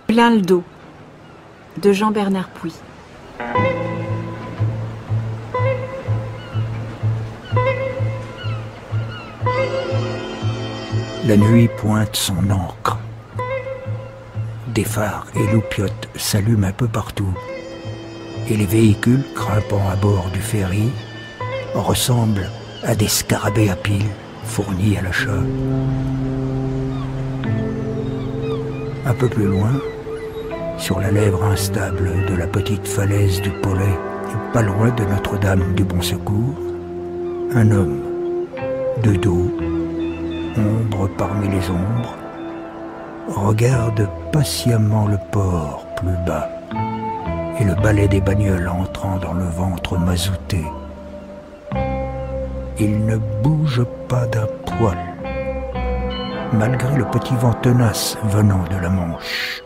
Plein le dos, de Jean-Bernard Puy. La nuit pointe son encre. Des phares et loupiottes s'allument un peu partout. Et les véhicules grimpant à bord du ferry ressemblent à des scarabées à piles fournis à l'achat. Un peu plus loin, sur la lèvre instable de la petite falaise du Pollet, pas loin de Notre-Dame du Bon Secours, un homme, de dos, ombre parmi les ombres, regarde patiemment le port plus bas et le balai des bagnoles entrant dans le ventre mazouté. Il ne bouge pas d'un poil, malgré le petit vent tenace venant de la Manche.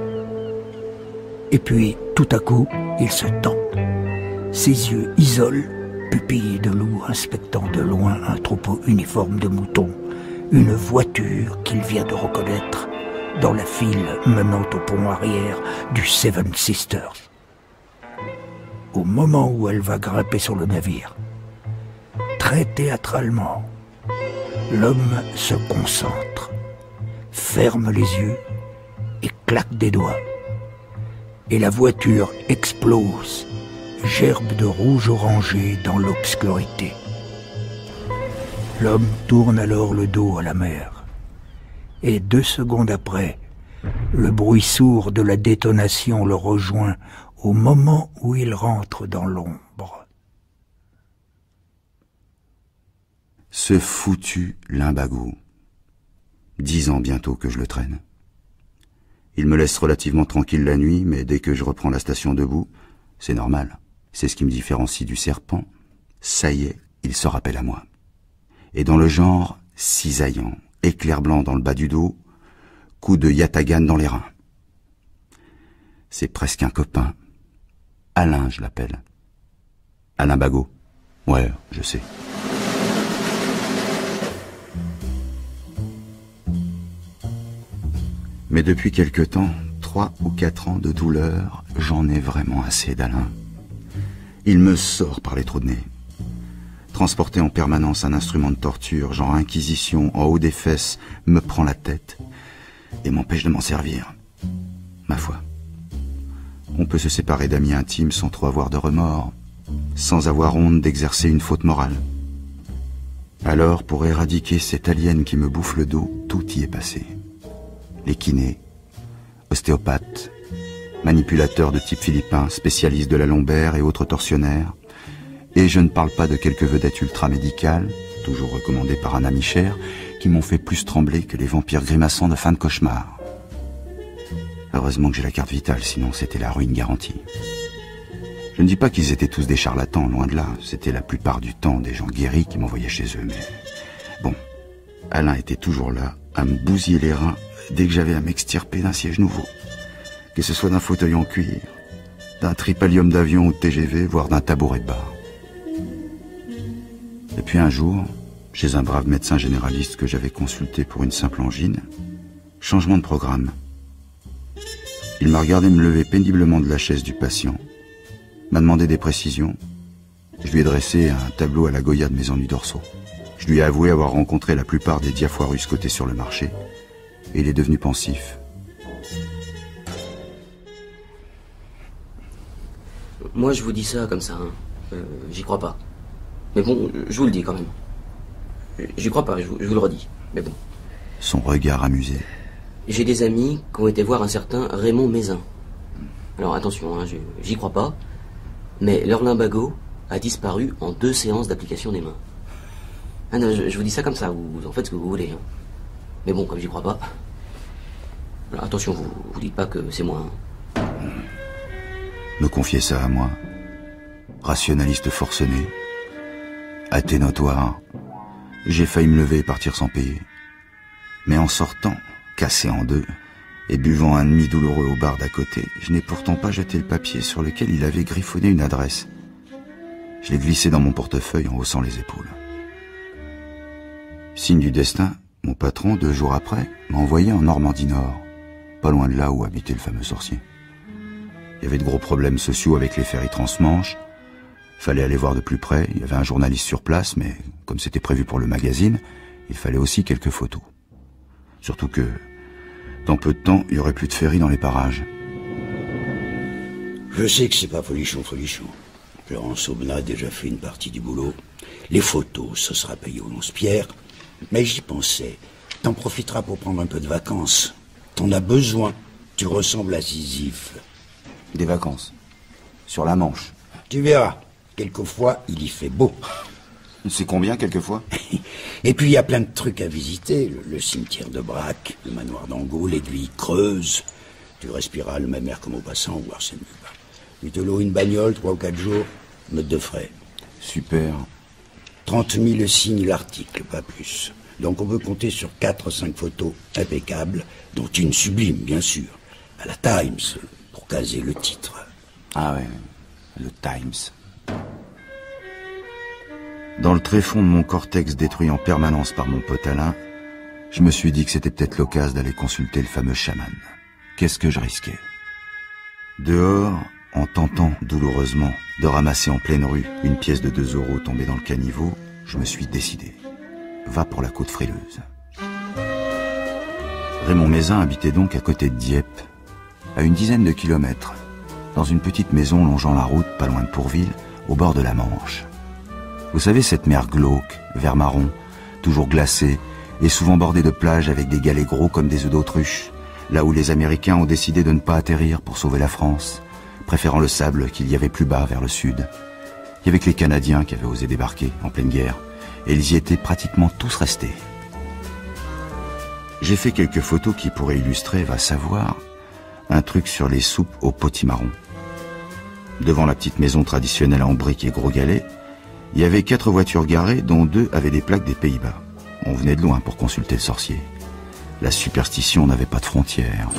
Et puis, tout à coup, il se tend. Ses yeux isolent, pupilles de loup inspectant de loin un troupeau uniforme de moutons, une voiture qu'il vient de reconnaître dans la file menant au pont arrière du Seven Sisters. Au moment où elle va grimper sur le navire, très théâtralement, l'homme se concentre, ferme les yeux et claque des doigts. Et la voiture explose, gerbe de rouge orangé dans l'obscurité. L'homme tourne alors le dos à la mer. Et 2 secondes après, le bruit sourd de la détonation le rejoint au moment où il rentre dans l'ombre. Ce foutu limbago. 10 ans bientôt que je le traîne. Il me laisse relativement tranquille la nuit, mais dès que je reprends la station debout, c'est normal. C'est ce qui me différencie du serpent. Ça y est, il se rappelle à moi. Et dans le genre cisaillant, éclair blanc dans le bas du dos, coup de yatagan dans les reins. C'est presque un copain. Alain, je l'appelle. Alain Bagot. Ouais, je sais. Mais depuis quelque temps, 3 ou 4 ans de douleur, j'en ai vraiment assez d'Alain. Il me sort par les trous de nez. Transporter en permanence un instrument de torture, genre inquisition, en haut des fesses, me prend la tête et m'empêche de m'en servir. Ma foi, on peut se séparer d'amis intimes sans trop avoir de remords, sans avoir honte d'exercer une faute morale. Alors, pour éradiquer cette alien qui me bouffe le dos, tout y est passé. Les kinés, ostéopathes, manipulateurs de type philippin, spécialistes de la lombaire et autres tortionnaires. Et je ne parle pas de quelques vedettes ultramédicales, toujours recommandées par un ami cher, qui m'ont fait plus trembler que les vampires grimaçants de fin de cauchemar. Heureusement que j'ai la carte vitale, sinon c'était la ruine garantie. Je ne dis pas qu'ils étaient tous des charlatans, loin de là. C'était la plupart du temps des gens guéris qui m'envoyaient chez eux, mais... Bon, Alain était toujours là, à me bousiller les reins dès que j'avais à m'extirper d'un siège nouveau. Que ce soit d'un fauteuil en cuir, d'un tripalium d'avion ou de TGV, voire d'un tabouret de bar. Et puis un jour, chez un brave médecin généraliste que j'avais consulté pour une simple angine, changement de programme. Il m'a regardé me lever péniblement de la chaise du patient, m'a demandé des précisions. Je lui ai dressé un tableau à la Goya de mes ennuis dorsaux. Je lui ai avoué avoir rencontré la plupart des diafoirus cotés sur le marché, et il est devenu pensif. Moi, je vous dis ça comme ça, hein. J'y crois pas. Mais bon, je vous le dis quand même. J'y crois pas, je vous le redis. Mais bon. Son regard amusé. J'ai des amis qui ont été voir un certain Raymond Mézin. Alors attention, hein, j'y crois pas. Mais leur limbago a disparu en 2 séances d'application des mains. Ah non, je vous dis ça comme ça, vous en faites ce que vous voulez. Hein. Mais bon, comme j'y crois pas... Alors, attention, vous dites pas que c'est moi. Hein. Me confier ça à moi, rationaliste forcené, athée notoire, j'ai failli me lever et partir sans payer. Mais en sortant, cassé en 2, et buvant un demi douloureux au bar d'à côté, je n'ai pourtant pas jeté le papier sur lequel il avait griffonné une adresse. Je l'ai glissé dans mon portefeuille en haussant les épaules. Signe du destin, mon patron, 2 jours après, m'a envoyé en Normandie Nord, pas loin de là où habitait le fameux sorcier. Il y avait de gros problèmes sociaux avec les ferries transmanche. Fallait aller voir de plus près. Il y avait un journaliste sur place, mais comme c'était prévu pour le magazine, il fallait aussi quelques photos. Surtout que, dans peu de temps, il y aurait plus de ferries dans les parages. Je sais que c'est pas folichon. Florence Aubenas a déjà fait une partie du boulot. Les photos, ce sera payé au lance-pierre. Mais j'y pensais. T'en profiteras pour prendre un peu de vacances. T'en as besoin. Tu ressembles à Sisyphe. Des vacances. Sur la Manche. Tu verras. Quelquefois, il y fait beau. C'est combien, quelquefois? Et puis, il y a plein de trucs à visiter. Le cimetière de Braque, le manoir d'Angot, l'aiguille Creuse. Tu respireras le même air comme au passant, voire c'est mieux. Tu te loues une bagnole, 3 ou 4 jours, note de frais. Super. 30 000 signent l'article, pas plus. Donc on peut compter sur 4 ou 5 photos impeccables, dont une sublime, bien sûr, à la Times, pour caser le titre. Ah ouais, le Times. Dans le tréfonds de mon cortex détruit en permanence par mon pote Alain, je me suis dit que c'était peut-être l'occasion d'aller consulter le fameux chaman. Qu'est-ce que je risquais? Dehors, en tentant douloureusement de ramasser en pleine rue une pièce de 2 € tombée dans le caniveau, je me suis décidé. Va pour la côte frileuse. Raymond Mézin habitait donc à côté de Dieppe, à une dizaine de kilomètres, dans une petite maison longeant la route pas loin de Pourville, au bord de la Manche. Vous savez, cette mer glauque, vert marron, toujours glacée, et souvent bordée de plages avec des galets gros comme des œufs d'autruche, là où les Américains ont décidé de ne pas atterrir pour sauver la France, préférant le sable qu'il y avait plus bas vers le sud. Il y avait que les Canadiens qui avaient osé débarquer en pleine guerre, et ils y étaient pratiquement tous restés. J'ai fait quelques photos qui pourraient illustrer, va savoir, un truc sur les soupes au potimarron. Devant la petite maison traditionnelle en briques et gros galets, il y avait 4 voitures garées, dont 2 avaient des plaques des Pays-Bas. On venait de loin pour consulter le sorcier. La superstition n'avait pas de frontières.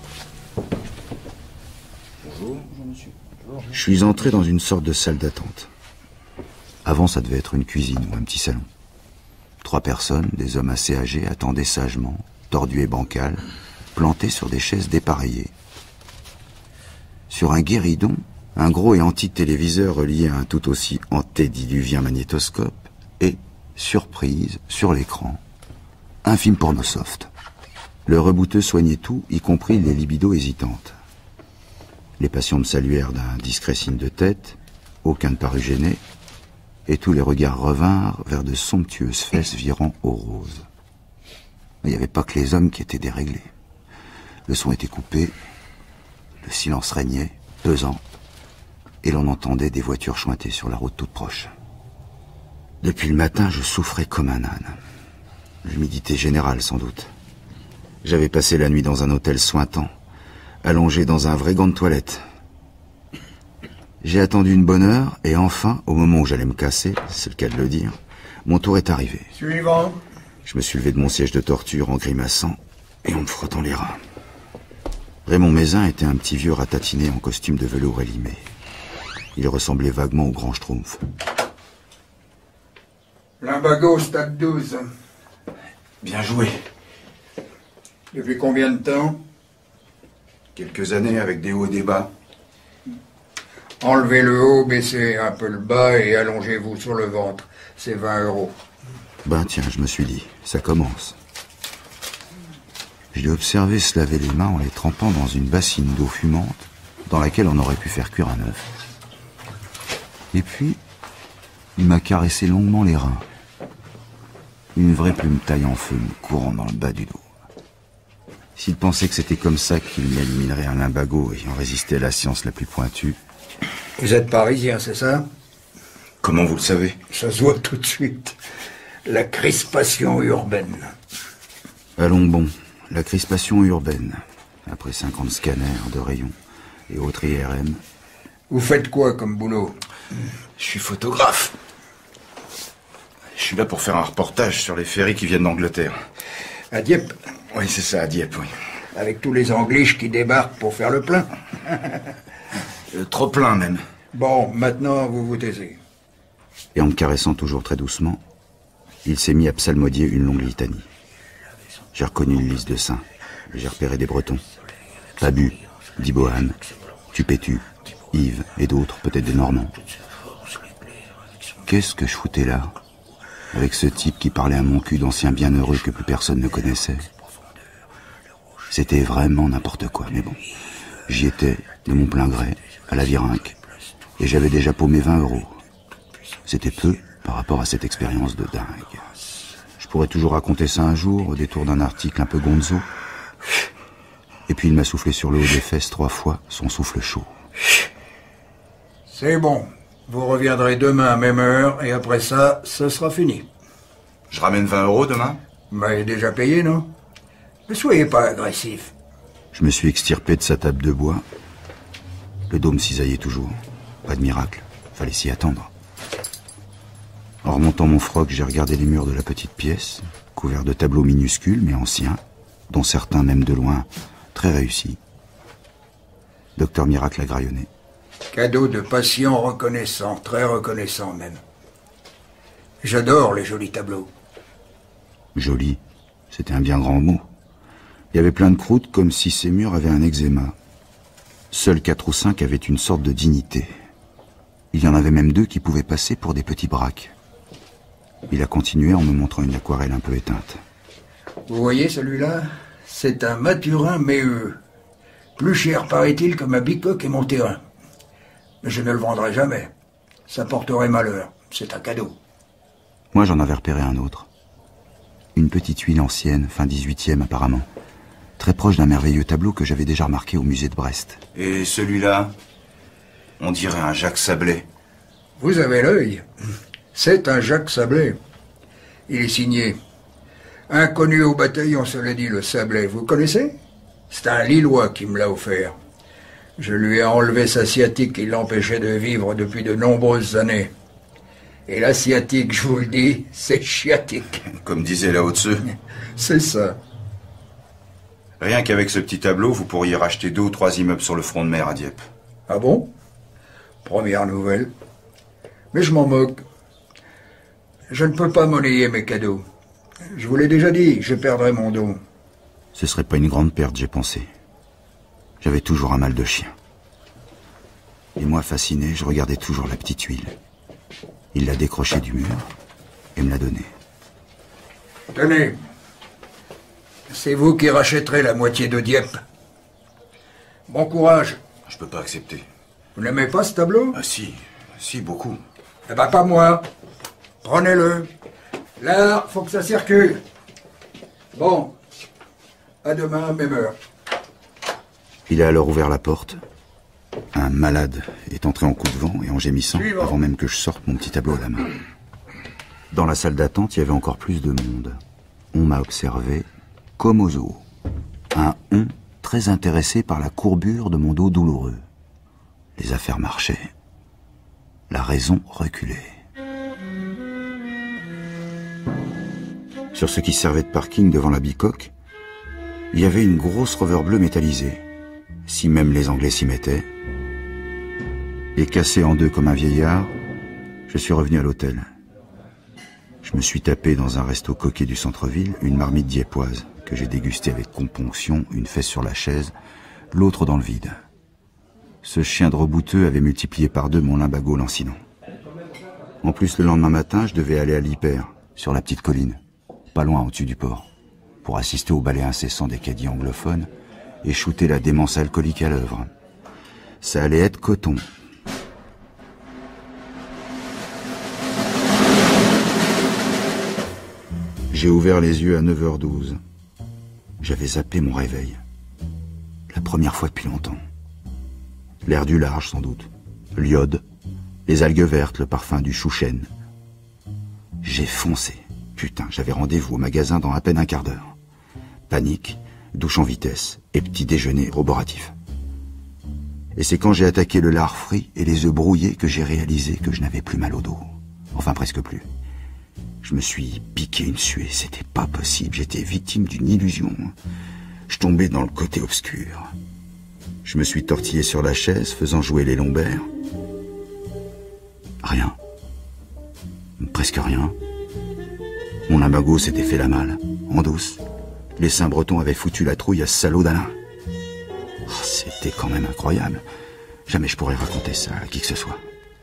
Bonjour, monsieur. Je suis entré dans une sorte de salle d'attente. Avant, ça devait être une cuisine ou un petit salon. 3 personnes, des hommes assez âgés, attendaient sagement, tordus et bancals, plantés sur des chaises dépareillées. Sur un guéridon, un gros et antique téléviseur relié à un tout aussi antédiluvien magnétoscope et, surprise, sur l'écran, un film porno soft. Le rebouteux soignait tout, y compris les libidos hésitantes. Les patients me saluèrent d'un discret signe de tête, aucun ne parut gêné, et tous les regards revinrent vers de somptueuses fesses virant au rose. Mais il n'y avait pas que les hommes qui étaient déréglés. Le son était coupé, le silence régnait, pesant, et l'on entendait des voitures chointer sur la route toute proche. Depuis le matin, je souffrais comme un âne. L'humidité générale, sans doute. J'avais passé la nuit dans un hôtel suintant, allongé dans un vrai gant de toilette. J'ai attendu une bonne heure, et enfin, au moment où j'allais me casser, c'est le cas de le dire, mon tour est arrivé. Suivant. Je me suis levé de mon siège de torture en grimaçant et en me frottant les reins. Raymond Mézin était un petit vieux ratatiné en costume de velours élimé. Il ressemblait vaguement au grand Schtroumpf. Limbago, stade 12. Bien joué. Depuis combien de temps? Quelques années avec des hauts et des bas. Enlevez le haut, baissez un peu le bas et allongez-vous sur le ventre. C'est 20 €. Ben tiens, je me suis dit, ça commence. Je l'ai observé se laver les mains en les trempant dans une bassine d'eau fumante dans laquelle on aurait pu faire cuire un œuf. Et puis, il m'a caressé longuement les reins. Une vraie plume taille en feu me courant dans le bas du dos. S'il pensait que c'était comme ça qu'il m'éliminerait un limbago ayant résisté à la science la plus pointue... Vous êtes parisien, c'est ça? Comment vous le savez? Ça se voit tout de suite. La crispation urbaine. Allons bon, la crispation urbaine. Après 50 scanners de rayons et autres IRM... Vous faites quoi comme boulot? Je suis photographe. Je suis là pour faire un reportage sur les ferries qui viennent d'Angleterre. À Dieppe? Oui, c'est ça, à Dieppe, oui. Avec tous les Angliches qui débarquent pour faire le plein? Trop plein, même. Bon, maintenant, vous vous taisez. Et en me caressant toujours très doucement, il s'est mis à psalmodier une longue litanie. J'ai reconnu une liste de saints. J'ai repéré des Bretons. Babu, dit Bohan, Tupétu, Yves et d'autres, peut-être des Normands. Qu'est-ce que je foutais là, avec ce type qui parlait à mon cul d'ancien bienheureux que plus personne ne connaissait? C'était vraiment n'importe quoi, mais bon. J'y étais, de mon plein gré, à la Virinque, et j'avais déjà paumé 20 €. C'était peu par rapport à cette expérience de dingue. Je pourrais toujours raconter ça un jour, au détour d'un article un peu gonzo. Et puis il m'a soufflé sur le haut des fesses 3 fois, son souffle chaud. C'est bon. Vous reviendrez demain à même heure, et après ça, ce sera fini. Je ramène 20 € demain? Vous m'avez déjà payé, non? Ne soyez pas agressif. Je me suis extirpé de sa table de bois. Le dôme cisaillait toujours. Pas de miracle. Fallait s'y attendre. En remontant mon froc, j'ai regardé les murs de la petite pièce, couverts de tableaux minuscules mais anciens, dont certains, même de loin, très réussis. Docteur Miracle a graillonné. Cadeau de patient reconnaissant, très reconnaissant même. J'adore les jolis tableaux. Joli, c'était un bien grand mot. Il y avait plein de croûtes comme si ces murs avaient un eczéma. Seuls 4 ou 5 avaient une sorte de dignité. Il y en avait même 2 qui pouvaient passer pour des petits braques. Il a continué en me montrant une aquarelle un peu éteinte. Vous voyez celui-là? C'est un Maturin méheux. Plus cher, paraît-il, que ma bicoque et mon terrain. Mais je ne le vendrai jamais. Ça porterait malheur. C'est un cadeau. Moi, j'en avais repéré un autre. Une petite huile ancienne, fin 18e apparemment. Très proche d'un merveilleux tableau que j'avais déjà remarqué au musée de Brest. Et celui-là? On dirait un Jacques Sablé. Vous avez l'œil. C'est un Jacques Sablé. Il est signé. Inconnu au bataillon, cela dit, le Sablé. Vous connaissez? C'est un Lillois qui me l'a offert. Je lui ai enlevé sa sciatique qui l'empêchait de vivre depuis de nombreuses années. Et la sciatique, je vous le dis, c'est chiatique. Comme disait Lao Tzu. C'est ça. Rien qu'avec ce petit tableau, vous pourriez racheter 2 ou 3 immeubles sur le front de mer à Dieppe. Ah bon? Première nouvelle. Mais je m'en moque. Je ne peux pas monnayer mes cadeaux. Je vous l'ai déjà dit, je perdrai mon dos. Ce serait pas une grande perte, j'ai pensé. J'avais toujours un mal de chien. Et moi, fasciné, je regardais toujours la petite huile. Il l'a décrochée du mur et me l'a donnée. Tenez. C'est vous qui rachèterez la moitié de Dieppe. Bon courage. Je peux pas accepter. Vous n'aimez pas ce tableau? Ah si, beaucoup. Eh ben pas moi. Prenez-le. Là, faut que ça circule. Bon. À demain, même heure. Il a alors ouvert la porte. Un malade est entré en coup de vent et en gémissant, avant même que je sorte mon petit tableau à la main. Dans la salle d'attente, il y avait encore plus de monde. On m'a observé comme au zoo. Un on très intéressé par la courbure de mon dos douloureux. Les affaires marchaient. La raison reculait. Sur ce qui servait de parking devant la bicoque, il y avait une grosse rover bleue métallisée, si même les Anglais s'y mettaient. Et cassé en deux comme un vieillard, je suis revenu à l'hôtel. Je me suis tapé dans un resto coquet du centre-ville une marmite dieppoise que j'ai dégustée avec componction, une fesse sur la chaise, l'autre dans le vide. Ce chien de rebouteux avait multiplié par 2 mon limbago lancinant. En plus, le lendemain matin, je devais aller à l'Hyper, sur la petite colline, pas loin au-dessus du port, pour assister au ballet incessant des caddies anglophones et shooter la démence alcoolique à l'œuvre. Ça allait être coton. J'ai ouvert les yeux à 9h12. J'avais zappé mon réveil. La première fois depuis longtemps. L'air du large, sans doute. L'iode, les algues vertes, le parfum du chou-chêne. J'ai foncé. Putain, j'avais rendez-vous au magasin dans à peine un quart d'heure. Panique, douche en vitesse et petit déjeuner roboratif. Et c'est quand j'ai attaqué le lard frit et les œufs brouillés que j'ai réalisé que je n'avais plus mal au dos. Enfin, presque plus. Je me suis piqué une suée, c'était pas possible, j'étais victime d'une illusion. Je tombais dans le côté obscur. Je me suis tortillé sur la chaise, faisant jouer les lombaires. Rien. Presque rien. Mon limbago s'était fait la malle, en douce. Les seins bretons avaient foutu la trouille à ce salaud d'Alain. C'était quand même incroyable. Jamais je pourrais raconter ça à qui que ce soit.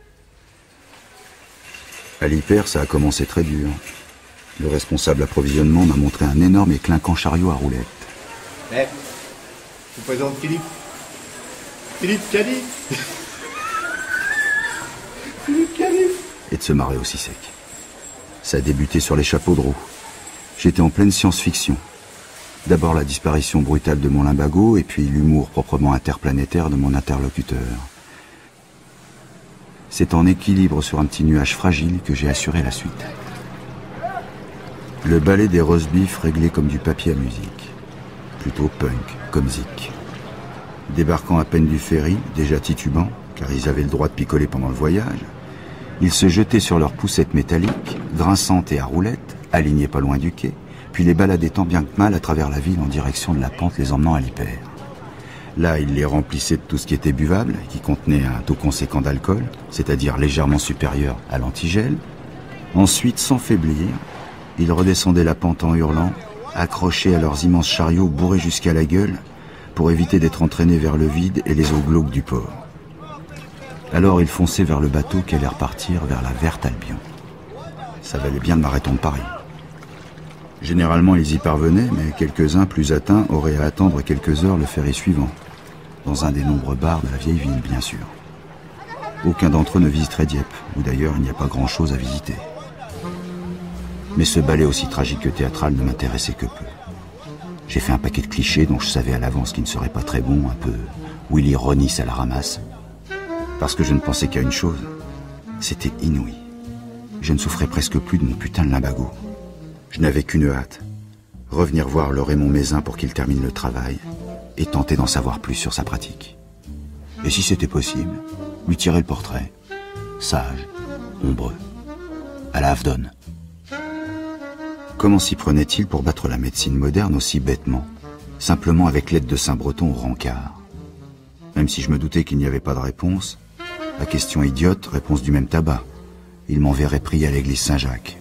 À l'hyper, ça a commencé très dur. Le responsable approvisionnement m'a montré un énorme et clinquant chariot à roulettes. Je vous présente Philippe. Philippe Cali. Philippe Cali. Et de se marrer aussi sec. Ça a débuté sur les chapeaux de roue. J'étais en pleine science-fiction. D'abord la disparition brutale de mon limbago, et puis l'humour proprement interplanétaire de mon interlocuteur. C'est en équilibre sur un petit nuage fragile que j'ai assuré la suite. Le ballet des roast beef réglé comme du papier à musique. Plutôt punk, comme Zik. Débarquant à peine du ferry, déjà titubant, car ils avaient le droit de picoler pendant le voyage, ils se jetaient sur leurs poussettes métalliques, grinçantes et à roulettes, alignées pas loin du quai, puis les baladaient tant bien que mal à travers la ville en direction de la pente les emmenant à l'hyper. Là, ils les remplissaient de tout ce qui était buvable, qui contenait un taux conséquent d'alcool, c'est-à-dire légèrement supérieur à l'antigel. Ensuite, sans faiblir, ils redescendaient la pente en hurlant, accrochés à leurs immenses chariots bourrés jusqu'à la gueule, pour éviter d'être entraînés vers le vide et les eaux glauques du port. Alors ils fonçaient vers le bateau qui allait repartir vers la Verte Albion. Ça valait bien de m'arrêter de Paris. Généralement ils y parvenaient, mais quelques-uns plus atteints auraient à attendre quelques heures le ferry suivant, dans un des nombreux bars de la vieille ville, bien sûr. Aucun d'entre eux ne visiterait Dieppe, où d'ailleurs il n'y a pas grand-chose à visiter. Mais ce ballet aussi tragique que théâtral ne m'intéressait que peu. J'ai fait un paquet de clichés dont je savais à l'avance qu'ils ne seraient pas très bons, un peu Willy Ronis à la ramasse. Parce que je ne pensais qu'à une chose, c'était inouï. Je ne souffrais presque plus de mon putain de limbago. Je n'avais qu'une hâte, revenir voir le Raymond Mézin pour qu'il termine le travail et tenter d'en savoir plus sur sa pratique. Et si c'était possible, lui tirer le portrait, sage, ombreux, à la Havdonne. Comment s'y prenait-il pour battre la médecine moderne aussi bêtement, simplement avec l'aide de Saint-Breton au rencard? Même si je me doutais qu'il n'y avait pas de réponse, à question idiote, réponse du même tabac. Il m'enverrait prier à l'église Saint-Jacques.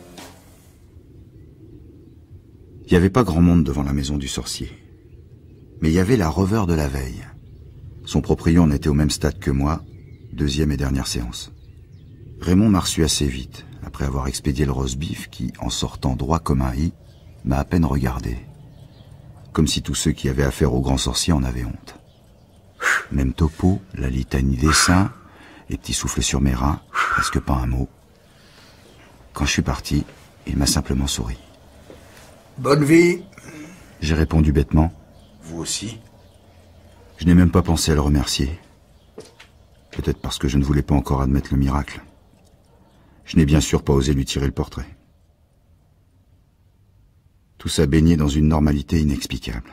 Il n'y avait pas grand monde devant la maison du sorcier. Mais il y avait la reveur de la veille. Son proprio en était au même stade que moi, deuxième et dernière séance. Raymond m'a reçu assez vite, après avoir expédié le roast beef qui, en sortant droit comme un i, m'a à peine regardé. Comme si tous ceux qui avaient affaire au grand sorcier en avaient honte. Même topo, la litanie des saints, les petits souffles sur mes reins, presque pas un mot. Quand je suis parti, il m'a simplement souri. Bonne vie. J'ai répondu bêtement. Vous aussi? Je n'ai même pas pensé à le remercier. Peut-être parce que je ne voulais pas encore admettre le miracle. Je n'ai bien sûr pas osé lui tirer le portrait. Tout ça baignait dans une normalité inexplicable.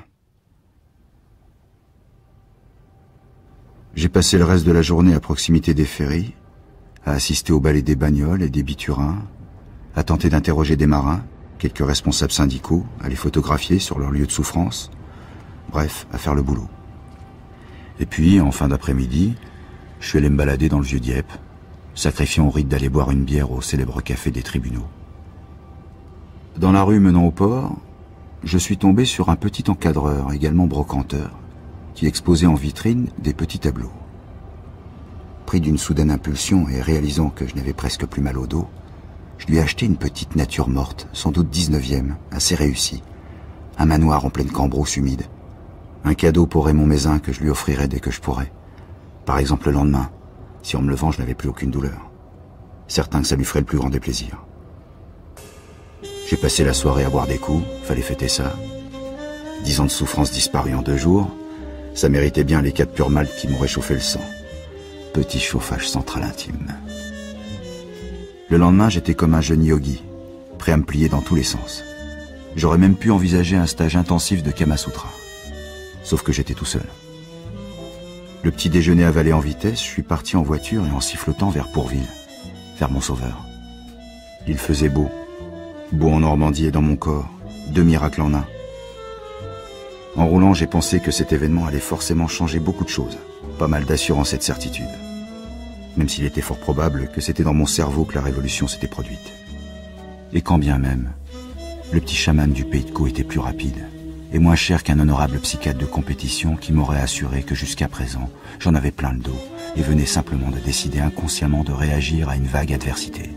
J'ai passé le reste de la journée à proximité des ferries, à assister au ballet des bagnoles et des biturins, à tenter d'interroger des marins, quelques responsables syndicaux, à les photographier sur leur lieu de souffrance, bref, à faire le boulot. Et puis, en fin d'après-midi, je suis allé me balader dans le vieux Dieppe, sacrifiant au rite d'aller boire une bière au célèbre café des tribunaux. Dans la rue menant au port, je suis tombé sur un petit encadreur, également brocanteur, qui exposait en vitrine des petits tableaux. Pris d'une soudaine impulsion et réalisant que je n'avais presque plus mal au dos, je lui ai acheté une petite nature morte, sans doute 19e, assez réussie. Un manoir en pleine Cambrousse humide. Un cadeau pour Raymond Mézin que je lui offrirai dès que je pourrai. Par exemple le lendemain, si en me levant je n'avais plus aucune douleur. Certain que ça lui ferait le plus grand des plaisirs. J'ai passé la soirée à boire des coups, fallait fêter ça. 10 ans de souffrance disparus en 2 jours, ça méritait bien les 4 purs malt qui m'ont réchauffé le sang. Petit chauffage central intime. Le lendemain, j'étais comme un jeune yogi, prêt à me plier dans tous les sens. J'aurais même pu envisager un stage intensif de Kamasutra. Sauf que j'étais tout seul. Le petit déjeuner avalé en vitesse, je suis parti en voiture et en sifflotant vers Pourville, vers mon sauveur. Il faisait beau. Beau en Normandie et dans mon corps. 2 miracles en un. En roulant, j'ai pensé que cet événement allait forcément changer beaucoup de choses. Pas mal d'assurance et de certitude. Même s'il était fort probable que c'était dans mon cerveau que la révolution s'était produite. Et quand bien même, le petit chaman du Pays de Caux était plus rapide et moins cher qu'un honorable psychiatre de compétition qui m'aurait assuré que jusqu'à présent, j'en avais plein le dos et venais simplement de décider inconsciemment de réagir à une vague adversité.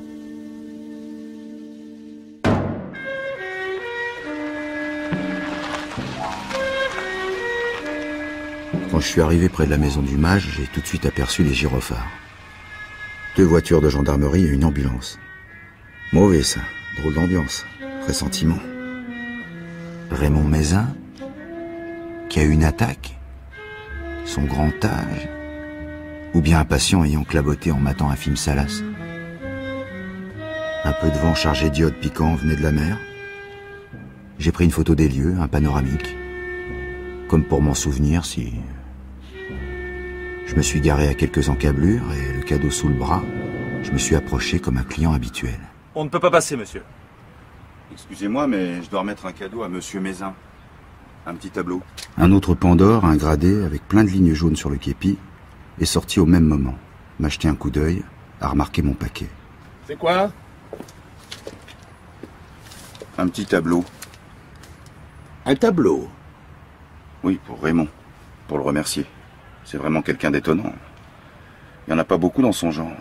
Quand je suis arrivé près de la maison du mage, j'ai tout de suite aperçu les gyrophares. 2 voitures de gendarmerie et une ambulance. Mauvais ça, drôle d'ambiance, pressentiment. Raymond Mézin, qui a eu une attaque, son grand âge, ou bien un patient ayant claboté en matant un film salace. Un peu de vent chargé d'iode piquant venait de la mer. J'ai pris une photo des lieux, un panoramique, comme pour m'en souvenir si... Je me suis garé à quelques encablures et, le cadeau sous le bras, je me suis approché comme un client habituel. On ne peut pas passer, monsieur. Excusez-moi, mais je dois remettre un cadeau à monsieur Mézin. Un petit tableau. Un autre Pandore, un gradé, avec plein de lignes jaunes sur le képi, est sorti au même moment, m'a jeté un coup d'œil, a remarqué mon paquet. C'est quoi? Un petit tableau. Un tableau? Oui, pour Raymond. Pour le remercier. C'est vraiment quelqu'un d'étonnant. Il n'y en a pas beaucoup dans son genre.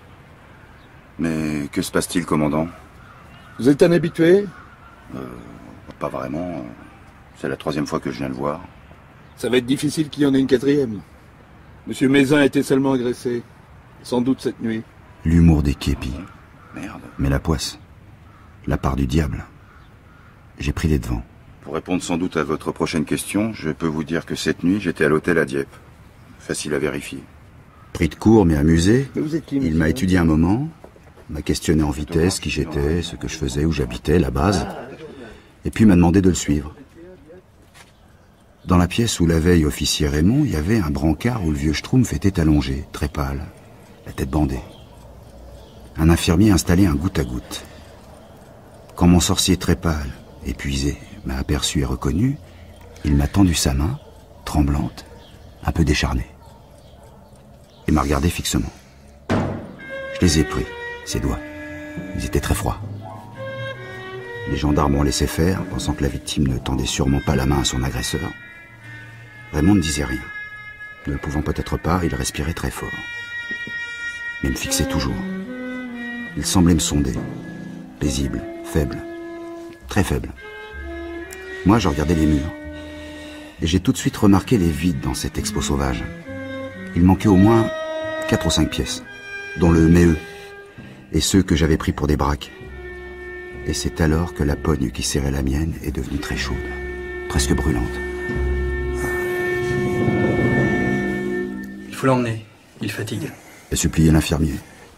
Mais que se passe-t-il, commandant? Vous êtes un habitué? Pas vraiment. C'est la 3e fois que je viens le voir. Ça va être difficile qu'il y en ait une 4e. Monsieur Mézin a été seulement agressé. Sans doute cette nuit. L'humour des képis. Merde. Mais la poisse. La part du diable. J'ai pris les devants. Pour répondre sans doute à votre prochaine question, je peux vous dire que cette nuit, j'étais à l'hôtel à Dieppe. Facile à vérifier. Pris de court mais amusé, Mais vous êtes qui, il m'a étudié un moment, m'a questionné en vitesse qui j'étais, ce que je faisais, où j'habitais, la base, et puis m'a demandé de le suivre. Dans la pièce où la veille officier Raymond, il y avait un brancard où le vieux Schtroumpf était allongé, très pâle, la tête bandée. Un infirmier installait un goutte à goutte. Quand mon sorcier très pâle, épuisé, m'a aperçu et reconnu, il m'a tendu sa main, tremblante, un peu décharnée, et m'a regardé fixement. Je les ai pris, ses doigts. Ils étaient très froids. Les gendarmes ont laissé faire, pensant que la victime ne tendait sûrement pas la main à son agresseur. Raymond ne disait rien. Ne le pouvant peut-être pas, il respirait très fort. Mais me fixait toujours. Il semblait me sonder. Paisible, faible, très faible. Moi, je regardais les murs. Et j'ai tout de suite remarqué les vides dans cet expo sauvage. Il manquait au moins 4 ou 5 pièces, dont le méheux, et ceux que j'avais pris pour des braques. Et c'est alors que la pogne qui serrait la mienne est devenue très chaude, presque brûlante. Il faut l'emmener, il fatigue. J'ai supplié l'infirmier.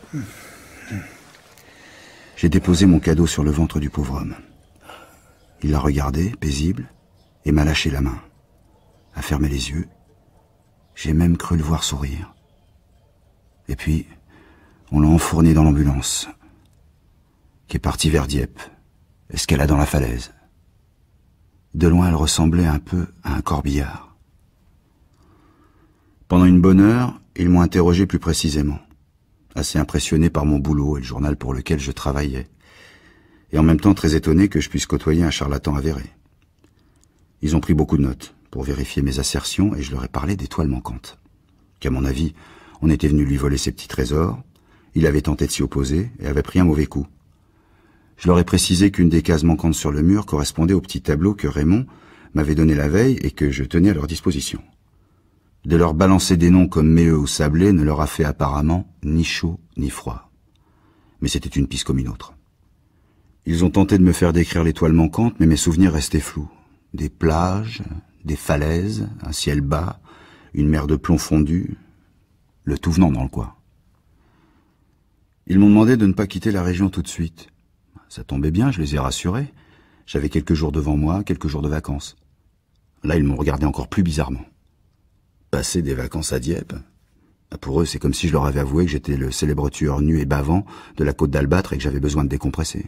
J'ai déposé mon cadeau sur le ventre du pauvre homme. Il l'a regardé, paisible, et m'a lâché la main, a fermé les yeux. J'ai même cru le voir sourire. Et puis, on l'a enfourné dans l'ambulance, qui est partie vers Dieppe, escaladant la falaise. De loin, elle ressemblait un peu à un corbillard. Pendant une bonne heure, ils m'ont interrogé plus précisément, assez impressionné par mon boulot et le journal pour lequel je travaillais, et en même temps très étonné que je puisse côtoyer un charlatan avéré. Ils ont pris beaucoup de notes pour vérifier mes assertions et je leur ai parlé d'étoiles manquantes. Qu'à mon avis, on était venu lui voler ses petits trésors, il avait tenté de s'y opposer et avait pris un mauvais coup. Je leur ai précisé qu'une des cases manquantes sur le mur correspondait au petit tableau que Raymond m'avait donné la veille et que je tenais à leur disposition. De leur balancer des noms comme Méheux ou Sablé ne leur a fait apparemment ni chaud ni froid. Mais c'était une piste comme une autre. Ils ont tenté de me faire décrire l'étoile manquante, mais mes souvenirs restaient flous. Des plages, des falaises, un ciel bas, une mer de plomb fondu, le tout venant dans le coin. Ils m'ont demandé de ne pas quitter la région tout de suite. Ça tombait bien, je les ai rassurés. J'avais quelques jours devant moi, quelques jours de vacances. Là, ils m'ont regardé encore plus bizarrement. Passer des vacances à Dieppe, pour eux, c'est comme si je leur avais avoué que j'étais le célèbre tueur nu et bavant de la côte d'Albâtre et que j'avais besoin de décompresser.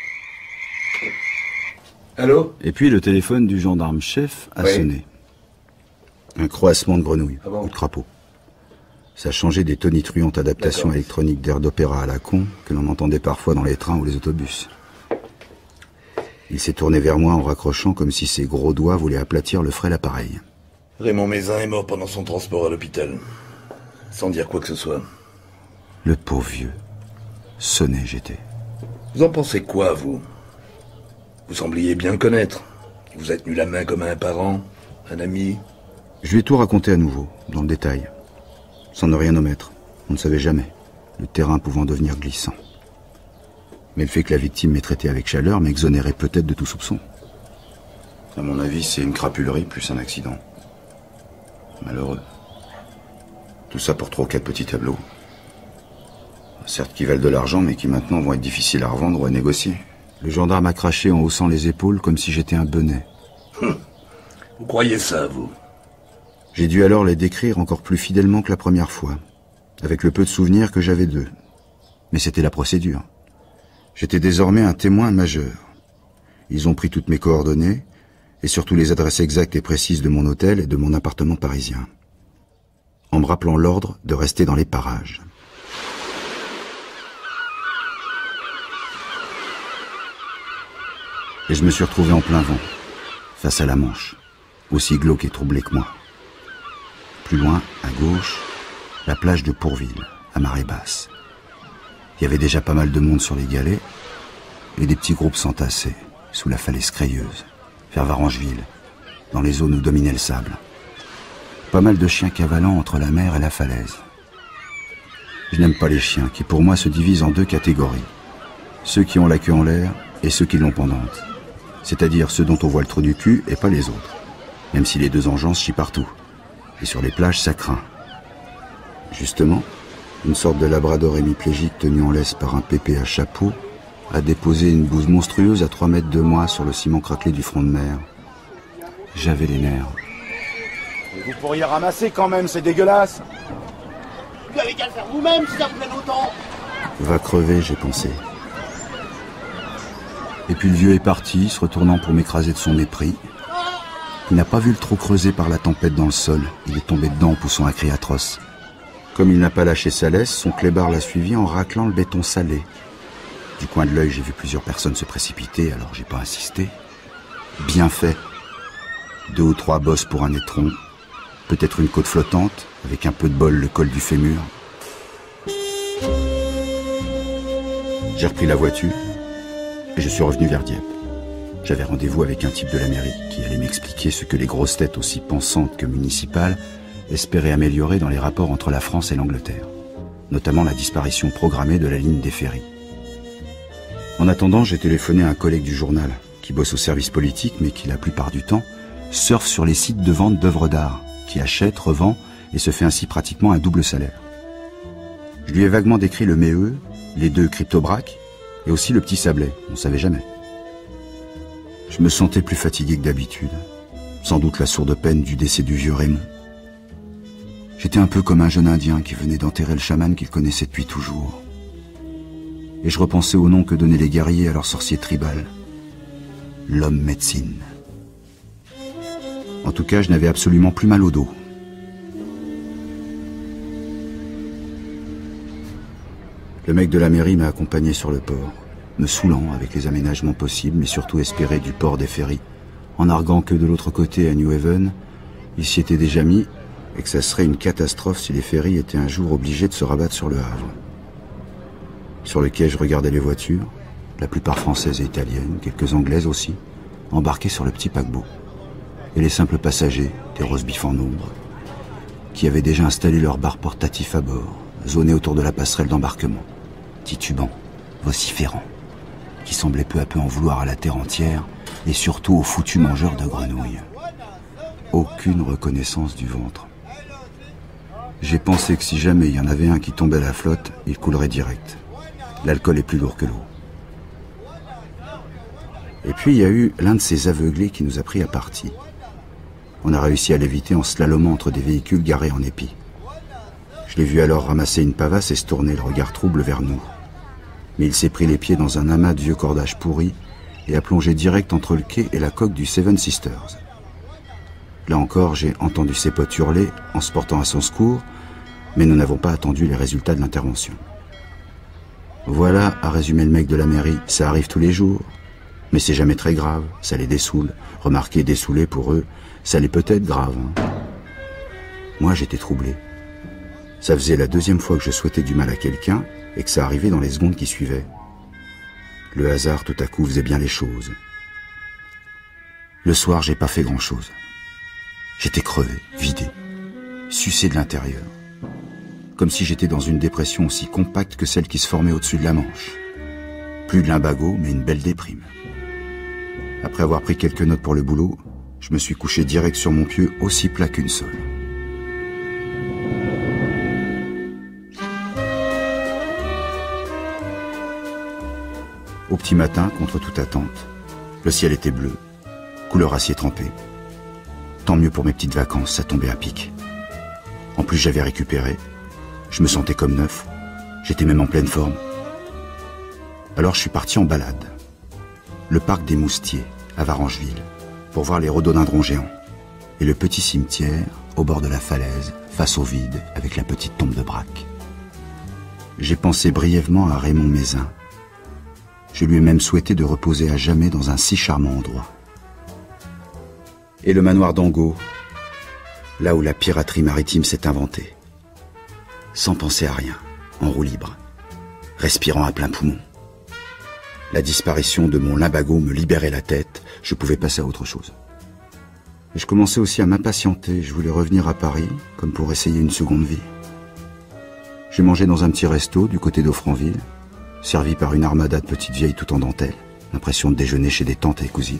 Allô? Et puis le téléphone du gendarme-chef a sonné. Un croassement de grenouille, ou de crapaud. Ça changeait des tonitruantes adaptations électroniques d'air d'opéra à la con que l'on entendait parfois dans les trains ou les autobus. Il s'est tourné vers moi en raccrochant comme si ses gros doigts voulaient aplatir le frêle appareil. Raymond Mézin est mort pendant son transport à l'hôpital. Sans dire quoi que ce soit. Le pauvre vieux. Sonné j'étais. Vous en pensez quoi, vous? Vous sembliez bien le connaître. Vous a tenu la main comme un parent, un ami. Je lui ai tout raconté à nouveau, dans le détail. Sans ne rien omettre. On ne savait jamais. Le terrain pouvant devenir glissant. Mais le fait que la victime m'ait traité avec chaleur m'exonérait peut-être de tout soupçon. À mon avis, c'est une crapulerie plus un accident. Malheureux. Tout ça pour 3 ou 4 petits tableaux. Certes qui valent de l'argent, mais qui maintenant vont être difficiles à revendre ou à négocier. Le gendarme a craché en haussant les épaules comme si j'étais un benet. Vous croyez ça, vous? J'ai dû alors les décrire encore plus fidèlement que la première fois, avec le peu de souvenirs que j'avais d'eux. Mais c'était la procédure. J'étais désormais un témoin majeur. Ils ont pris toutes mes coordonnées, et surtout les adresses exactes et précises de mon hôtel et de mon appartement parisien, en me rappelant l'ordre de rester dans les parages. Et je me suis retrouvé en plein vent, face à la Manche, aussi glauque et troublée que moi. Plus loin, à gauche, la plage de Pourville, à marée basse. Il y avait déjà pas mal de monde sur les galets, et des petits groupes s'entassaient, sous la falaise crayeuse, vers Varangeville, dans les zones où dominait le sable. Pas mal de chiens cavalant entre la mer et la falaise. Je n'aime pas les chiens, qui pour moi se divisent en 2 catégories. Ceux qui ont la queue en l'air, et ceux qui l'ont pendante. C'est-à-dire ceux dont on voit le trou du cul, et pas les autres. Même si les 2 engeance chient partout. Et sur les plages, ça craint. Justement, une sorte de labrador hémiplégique tenu en laisse par un pépé à chapeau a déposé une bouse monstrueuse à 3 mètres de moi sur le ciment craquelé du front de mer. J'avais les nerfs. Et vous pourriez ramasser quand même, c'est dégueulasse. Vous avez qu'à le faire vous-même si ça vous plaît autant. Va crever, j'ai pensé. Et puis le vieux est parti, se retournant pour m'écraser de son mépris. Il n'a pas vu le trou creusé par la tempête dans le sol. Il est tombé dedans en poussant un cri atroce. Comme il n'a pas lâché sa laisse, son clébard l'a suivi en raclant le béton salé. Du coin de l'œil, j'ai vu plusieurs personnes se précipiter, alors j'ai pas insisté. Bien fait. 2 ou 3 bosses pour un étron. Peut-être une côte flottante, avec un peu de bol le col du fémur. J'ai repris la voiture et je suis revenu vers Dieppe. J'avais rendez-vous avec un type de la mairie qui allait m'expliquer ce que les grosses têtes aussi pensantes que municipales espéraient améliorer dans les rapports entre la France et l'Angleterre, notamment la disparition programmée de la ligne des ferries. En attendant, j'ai téléphoné à un collègue du journal qui bosse au service politique mais qui, la plupart du temps, surfe sur les sites de vente d'œuvres d'art, qui achète, revend et se fait ainsi pratiquement un double salaire. Je lui ai vaguement décrit le Méheux, les 2 cryptobraques et aussi le petit Sablé, on savait jamais. Je me sentais plus fatigué que d'habitude, sans doute la sourde peine du décès du vieux Raymond. J'étais un peu comme un jeune Indien qui venait d'enterrer le chaman qu'il connaissait depuis toujours. Et je repensais au nom que donnaient les guerriers à leur sorcier tribal, l'homme médecine. En tout cas, je n'avais absolument plus mal au dos. Le mec de la mairie m'a accompagné sur le port, me saoulant avec les aménagements possibles, mais surtout espéré du port des ferries, en arguant que de l'autre côté, à New Haven, il s'y était déjà mis et que ça serait une catastrophe si les ferries étaient un jour obligées de se rabattre sur le Havre. Sur le quai, je regardais les voitures, la plupart françaises et italiennes, quelques anglaises aussi, embarquées sur le petit paquebot. Et les simples passagers, des roast-beef en nombre, qui avaient déjà installé leur bar portatif à bord, zoné autour de la passerelle d'embarquement, titubant, vociférant, qui semblait peu à peu en vouloir à la terre entière, et surtout aux foutus mangeurs de grenouilles. Aucune reconnaissance du ventre. J'ai pensé que si jamais il y en avait un qui tombait à la flotte, il coulerait direct. L'alcool est plus lourd que l'eau. Et puis il y a eu l'un de ces aveuglés qui nous a pris à partie. On a réussi à l'éviter en slalomant entre des véhicules garés en épi. Je l'ai vu alors ramasser une pavasse et se tourner le regard trouble vers nous. Mais il s'est pris les pieds dans un amas de vieux cordages pourris et a plongé direct entre le quai et la coque du Seven Sisters. Là encore, j'ai entendu ses potes hurler en se portant à son secours, mais nous n'avons pas attendu les résultats de l'intervention. Voilà, a résumé le mec de la mairie, ça arrive tous les jours. Mais c'est jamais très grave, ça les dessoule. Remarquez, dessouler pour eux, ça l'est peut-être grave. Hein. Moi, j'étais troublé. Ça faisait la deuxième fois que je souhaitais du mal à quelqu'un et que ça arrivait dans les secondes qui suivaient. Le hasard, tout à coup, faisait bien les choses. Le soir, j'ai pas fait grand-chose. J'étais crevé, vidé, sucé de l'intérieur. Comme si j'étais dans une dépression aussi compacte que celle qui se formait au-dessus de la Manche. Plus de lumbago, mais une belle déprime. Après avoir pris quelques notes pour le boulot, je me suis couché direct sur mon pieu, aussi plat qu'une sole. Au petit matin, contre toute attente, le ciel était bleu, couleur acier trempé. Tant mieux pour mes petites vacances, ça tombait à pic. En plus, j'avais récupéré. Je me sentais comme neuf. J'étais même en pleine forme. Alors je suis parti en balade. Le parc des Moustiers, à Varangeville, pour voir les rhododendrons géants. Et le petit cimetière, au bord de la falaise, face au vide, avec la petite tombe de Braque. J'ai pensé brièvement à Raymond Mézin. Je lui ai même souhaité de reposer à jamais dans un si charmant endroit. Et le manoir d'Angot, là où la piraterie maritime s'est inventée. Sans penser à rien, en roue libre, respirant à plein poumon. La disparition de mon lumbago me libérait la tête, je pouvais passer à autre chose. Et je commençais aussi à m'impatienter, je voulais revenir à Paris, comme pour essayer une seconde vie. J'ai mangé dans un petit resto du côté d'Offranville, servi par une armada de petites vieilles tout en dentelle, l'impression de déjeuner chez des tantes et cousines.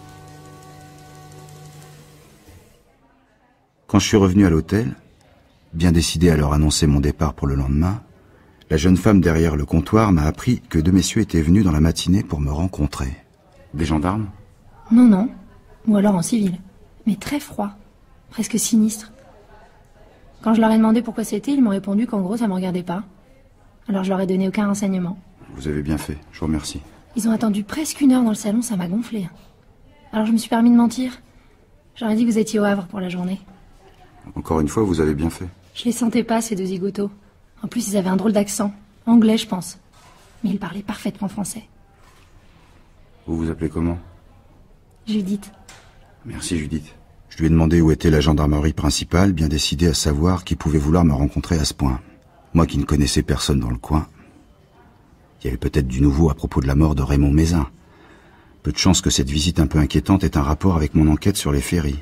Quand je suis revenu à l'hôtel, bien décidé à leur annoncer mon départ pour le lendemain, la jeune femme derrière le comptoir m'a appris que deux messieurs étaient venus dans la matinée pour me rencontrer. Des gendarmes? Non, non. Ou alors en civil. Mais très froid. Presque sinistre. Quand je leur ai demandé pourquoi c'était, ils m'ont répondu qu'en gros ça me regardait pas. Alors je leur ai donné aucun renseignement. Vous avez bien fait, je vous remercie. Ils ont attendu presque 1 heure dans le salon, ça m'a gonflé. Alors je me suis permis de mentir. J'aurais dit que vous étiez au Havre pour la journée. Encore une fois, vous avez bien fait. Je les sentais pas, ces deux zigotos. En plus, ils avaient un drôle d'accent. Anglais, je pense. Mais ils parlaient parfaitement français. Vous vous appelez comment? Judith. Merci, Judith. Je lui ai demandé où était la gendarmerie principale, bien décidé à savoir qui pouvait vouloir me rencontrer à ce point. Moi qui ne connaissais personne dans le coin. Il y avait peut-être du nouveau à propos de la mort de Raymond Mézin. Peu de chance que cette visite un peu inquiétante ait un rapport avec mon enquête sur les ferries.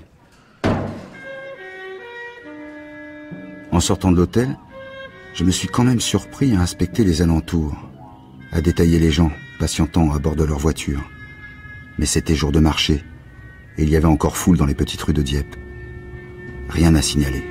En sortant de l'hôtel, je me suis quand même surpris à inspecter les alentours, à détailler les gens patientant à bord de leur voiture. Mais c'était jour de marché, et il y avait encore foule dans les petites rues de Dieppe. Rien à signaler.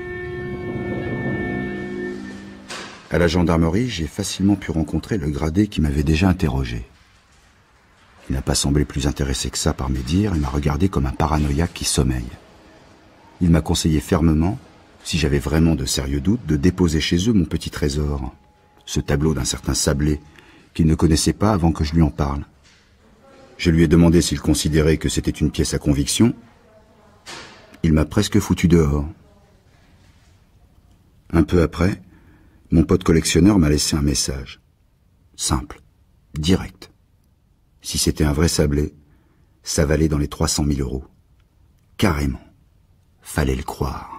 À la gendarmerie, j'ai facilement pu rencontrer le gradé qui m'avait déjà interrogé. Il n'a pas semblé plus intéressé que ça par mes dires et m'a regardé comme un paranoïaque qui sommeille. Il m'a conseillé fermement, si j'avais vraiment de sérieux doutes, de déposer chez eux mon petit trésor, ce tableau d'un certain Sablé, qu'il ne connaissait pas avant que je lui en parle. Je lui ai demandé s'il considérait que c'était une pièce à conviction. Il m'a presque foutu dehors. Un peu après, mon pote collectionneur m'a laissé un message. Simple, direct. Si c'était un vrai Sablé, ça valait dans les 300 000 €. Carrément. Fallait le croire.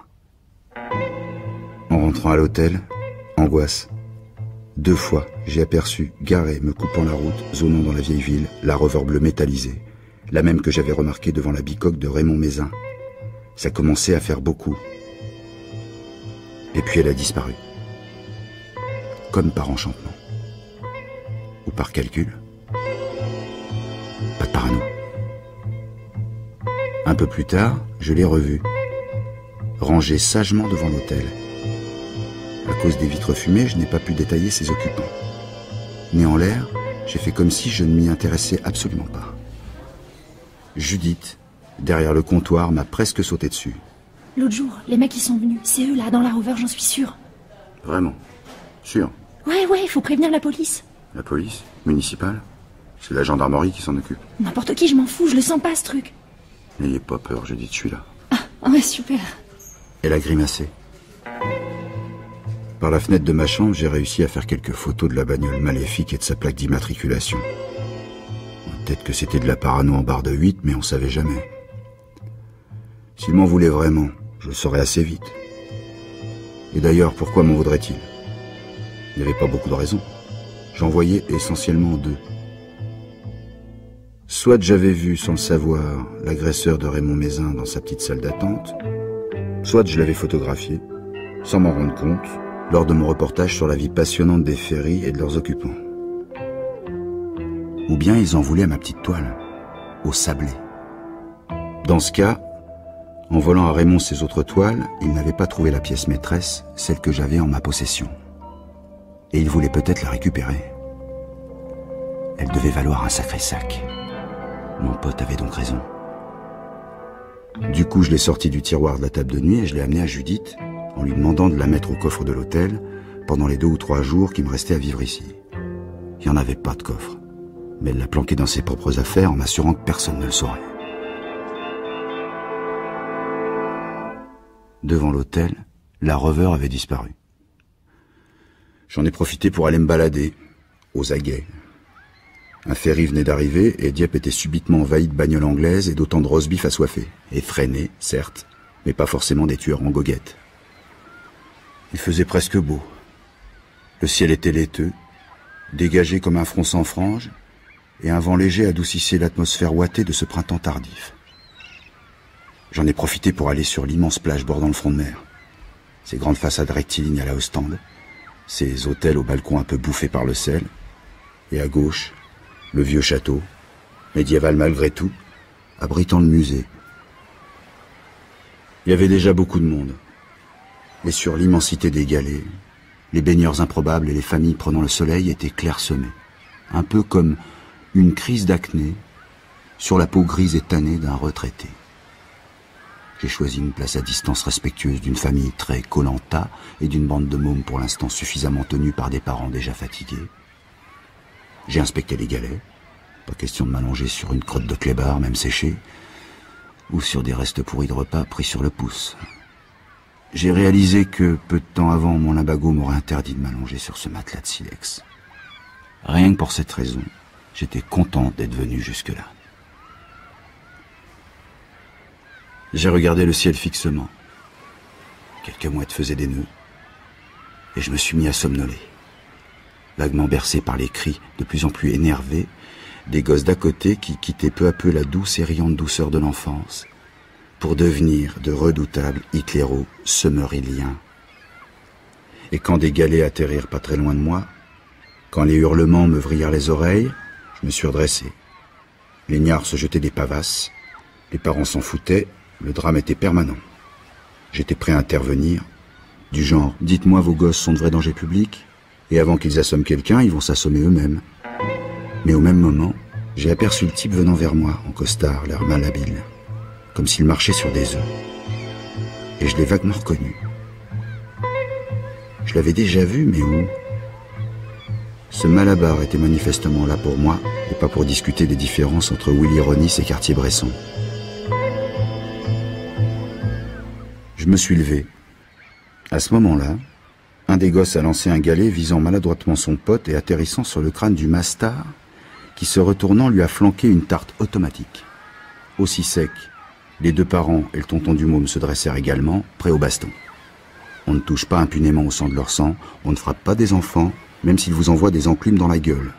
En rentrant à l'hôtel, angoisse. 2 fois, j'ai aperçu, garé, me coupant la route, zonant dans la vieille ville, la Rover bleue métallisée, la même que j'avais remarquée devant la bicoque de Raymond Mézin. Ça commençait à faire beaucoup. Et puis elle a disparu. Comme par enchantement. Ou par calcul. Pas de parano. Un peu plus tard, je l'ai revue. Rangée sagement devant l'hôtel. À cause des vitres fumées, je n'ai pas pu détailler ses occupants. Né en l'air, j'ai fait comme si je ne m'y intéressais absolument pas. Judith, derrière le comptoir, m'a presque sauté dessus. L'autre jour, les mecs ils sont venus. C'est eux là, dans la Rover, j'en suis sûre. Vraiment? Sûr? Ouais, il faut prévenir la police. La police? Municipale? C'est la gendarmerie qui s'en occupe. N'importe qui, je m'en fous, je le sens pas ce truc. N'ayez pas peur, Judith, je suis là. Ah ouais, super. Elle a grimacé. Par la fenêtre de ma chambre, j'ai réussi à faire quelques photos de la bagnole maléfique et de sa plaque d'immatriculation. Peut-être que c'était de la parano en barre de 8, mais on savait jamais. S'il m'en voulait vraiment, je le saurais assez vite. Et d'ailleurs, pourquoi m'en vaudrait-il? Il n'y avait pas beaucoup de raisons. J'en voyais essentiellement deux. Soit j'avais vu, sans le savoir, l'agresseur de Raymond Mézin dans sa petite salle d'attente, soit je l'avais photographié, sans m'en rendre compte, lors de mon reportage sur la vie passionnante des ferries et de leurs occupants. Ou bien ils en voulaient à ma petite toile, au sablé. Dans ce cas, en volant à Raymond ses autres toiles, ils n'avaient pas trouvé la pièce maîtresse, celle que j'avais en ma possession. Et ils voulaient peut-être la récupérer. Elle devait valoir un sacré sac. Mon pote avait donc raison. Du coup, je l'ai sortie du tiroir de la table de nuit et je l'ai amenée à Judith, en lui demandant de la mettre au coffre de l'hôtel pendant les 2 ou 3 jours qui me restaient à vivre ici. Il n'y en avait pas de coffre, mais elle l'a planqué dans ses propres affaires en m'assurant que personne ne le saurait. Devant l'hôtel, la Rover avait disparu. J'en ai profité pour aller me balader, aux aguets. Un ferry venait d'arriver et Dieppe était subitement envahi de bagnoles anglaises et d'autant de roast-beef assoiffés. Effrénés, certes, mais pas forcément des tueurs en goguette. Il faisait presque beau. Le ciel était laiteux, dégagé comme un front sans frange, et un vent léger adoucissait l'atmosphère ouatée de ce printemps tardif. J'en ai profité pour aller sur l'immense plage bordant le front de mer. Ces grandes façades rectilignes à la Ostende, ces hôtels aux balcons un peu bouffés par le sel, et à gauche, le vieux château, médiéval malgré tout, abritant le musée. Il y avait déjà beaucoup de monde. Et sur l'immensité des galets, les baigneurs improbables et les familles prenant le soleil étaient clairsemés. Un peu comme une crise d'acné sur la peau grise et tannée d'un retraité. J'ai choisi une place à distance respectueuse d'une famille très colanta et d'une bande de mômes pour l'instant suffisamment tenus par des parents déjà fatigués. J'ai inspecté les galets, pas question de m'allonger sur une crotte de clébard, même séchée, ou sur des restes pourris de repas pris sur le pouce. J'ai réalisé que, peu de temps avant, mon limbago m'aurait interdit de m'allonger sur ce matelas de silex. Rien que pour cette raison, j'étais content d'être venu jusque-là. J'ai regardé le ciel fixement. Quelques mouettes faisaient des nœuds, et je me suis mis à somnoler. Vaguement bercé par les cris, de plus en plus énervés, des gosses d'à côté qui quittaient peu à peu la douce et riante douceur de l'enfance, pour devenir de redoutables hitléro-summeriliens. Et quand des galets atterrirent pas très loin de moi, quand les hurlements me vrillèrent les oreilles, je me suis redressé. Les gnards se jetaient des pavasses, les parents s'en foutaient, le drame était permanent. J'étais prêt à intervenir, du genre « Dites-moi, vos gosses sont de vrais dangers publics ?» et avant qu'ils assomment quelqu'un, ils vont s'assommer eux-mêmes. Mais au même moment, j'ai aperçu le type venant vers moi, en costard, l'air malhabile, comme s'il marchait sur des œufs. Et je l'ai vaguement reconnu. Je l'avais déjà vu, mais où? Ce Malabar était manifestement là pour moi, et pas pour discuter des différences entre Willy-Ronis et Cartier-Bresson. Je me suis levé. À ce moment-là, un des gosses a lancé un galet visant maladroitement son pote et atterrissant sur le crâne du mastard, qui se retournant lui a flanqué une tarte automatique. Aussi sec, les 2 parents et le tonton du môme se dressèrent également, prêts au baston. On ne touche pas impunément au sang de leur sang, on ne frappe pas des enfants, même s'ils vous envoient des enclumes dans la gueule.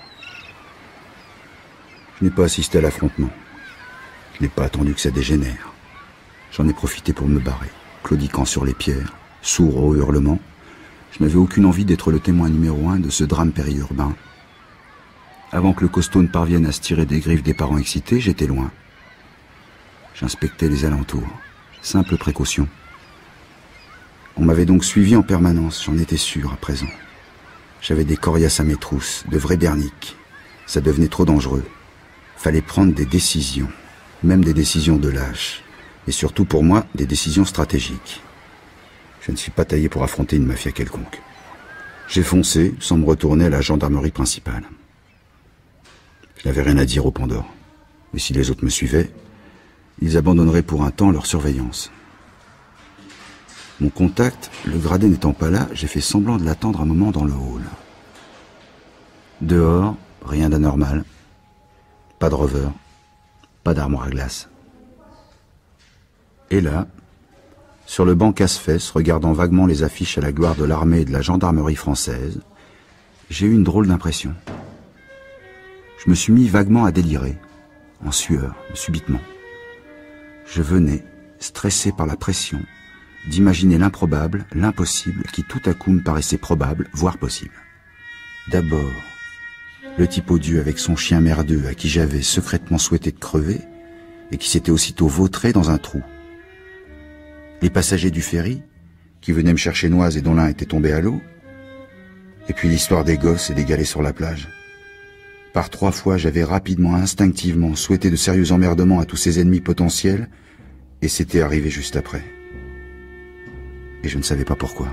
Je n'ai pas assisté à l'affrontement. Je n'ai pas attendu que ça dégénère. J'en ai profité pour me barrer, claudiquant sur les pierres, sourd aux hurlements. Je n'avais aucune envie d'être le témoin numéro 1 de ce drame périurbain. Avant que le costaud ne parvienne à se tirer des griffes des parents excités, j'étais loin. J'inspectais les alentours. Simple précaution. On m'avait donc suivi en permanence, j'en étais sûr à présent. J'avais des coriaces à mes trousses, de vrais berniques. Ça devenait trop dangereux. Fallait prendre des décisions, même des décisions de lâche. Et surtout pour moi, des décisions stratégiques. Je ne suis pas taillé pour affronter une mafia quelconque. J'ai foncé, sans me retourner à la gendarmerie principale. Je n'avais rien à dire au Pandore. Mais si les autres me suivaient, ils abandonneraient pour un temps leur surveillance. Mon contact, le gradé n'étant pas là, j'ai fait semblant de l'attendre un moment dans le hall. Dehors, rien d'anormal. pas de rover, pas d'armoire à glace. Et là, sur le banc casse-fesses, regardant vaguement les affiches à la gloire de l'armée et de la gendarmerie française, j'ai eu une drôle d'impression. Je me suis mis vaguement à délirer, en sueur, subitement. Je venais, stressé par la pression, d'imaginer l'improbable, l'impossible, qui tout à coup me paraissait probable, voire possible. D'abord, le type odieux avec son chien merdeux à qui j'avais secrètement souhaité de crever et qui s'était aussitôt vautré dans un trou. Les passagers du ferry, qui venaient me chercher Noise et dont l'un était tombé à l'eau. Et puis l'histoire des gosses et des galets sur la plage. Par 3 fois, j'avais rapidement, instinctivement souhaité de sérieux emmerdements à tous ces ennemis potentiels, et c'était arrivé juste après. Et je ne savais pas pourquoi.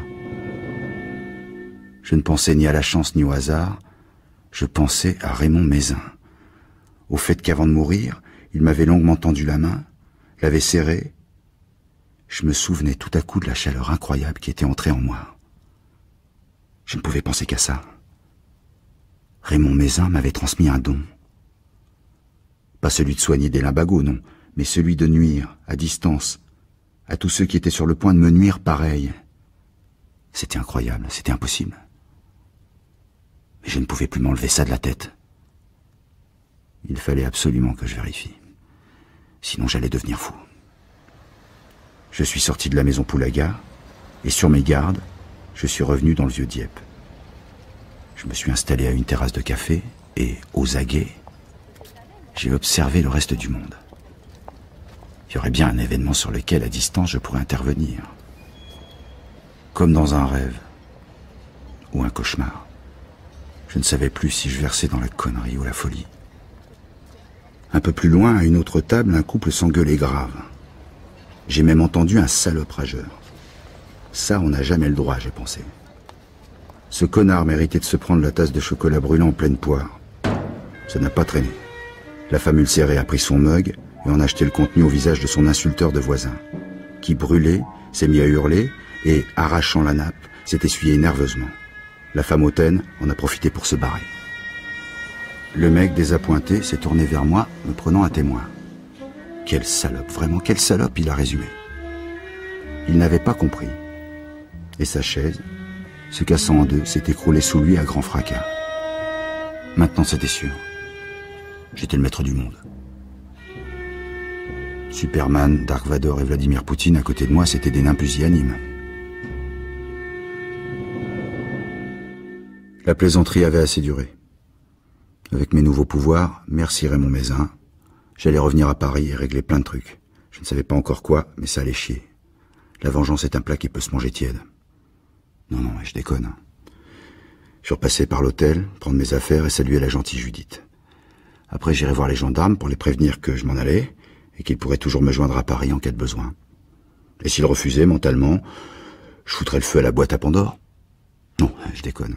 Je ne pensais ni à la chance ni au hasard, je pensais à Raymond Mézin. Au fait qu'avant de mourir, il m'avait longuement tendu la main, l'avait serrée. Je me souvenais tout à coup de la chaleur incroyable qui était entrée en moi. Je ne pouvais penser qu'à ça. Raymond Mézin m'avait transmis un don. Pas celui de soigner des limbagos, non, mais celui de nuire, à distance, à tous ceux qui étaient sur le point de me nuire pareil. C'était incroyable, c'était impossible. Mais je ne pouvais plus m'enlever ça de la tête. Il fallait absolument que je vérifie. Sinon j'allais devenir fou. Je suis sorti de la maison Poulaga, et sur mes gardes, je suis revenu dans le vieux Dieppe. Je me suis installé à une terrasse de café, et, aux aguets, j'ai observé le reste du monde. Il y aurait bien un événement sur lequel, à distance, je pourrais intervenir. Comme dans un rêve, ou un cauchemar. Je ne savais plus si je versais dans la connerie ou la folie. Un peu plus loin, à une autre table, un couple s'engueulait grave. J'ai même entendu un salope rageur. Ça, on n'a jamais le droit, j'ai pensé. Ce connard méritait de se prendre la tasse de chocolat brûlant en pleine poire. Ça n'a pas traîné. La femme ulcérée a pris son mug et en a jeté le contenu au visage de son insulteur de voisin, qui, brûlé, s'est mis à hurler et, arrachant la nappe, s'est essuyé nerveusement. La femme hautaine en a profité pour se barrer. Le mec désappointé s'est tourné vers moi, me prenant à témoin. Quelle salope, vraiment, quelle salope, il a résumé. Il n'avait pas compris. Et sa chaise, se cassant en deux, s'est écroulée sous lui à grand fracas. Maintenant, c'était sûr. J'étais le maître du monde. Superman, Dark Vador et Vladimir Poutine à côté de moi, c'était des nains pusillanimes. La plaisanterie avait assez duré. Avec mes nouveaux pouvoirs, merci Raymond Mézin, j'allais revenir à Paris et régler plein de trucs. Je ne savais pas encore quoi, mais ça allait chier. La vengeance est un plat qui peut se manger tiède. Non, je déconne. Je suis repassé par l'hôtel, prendre mes affaires et saluer la gentille Judith. Après, j'irai voir les gendarmes pour les prévenir que je m'en allais et qu'ils pourraient toujours me joindre à Paris en cas de besoin. Et s'ils refusaient mentalement, je foutrais le feu à la boîte à Pandore. Non, je déconne.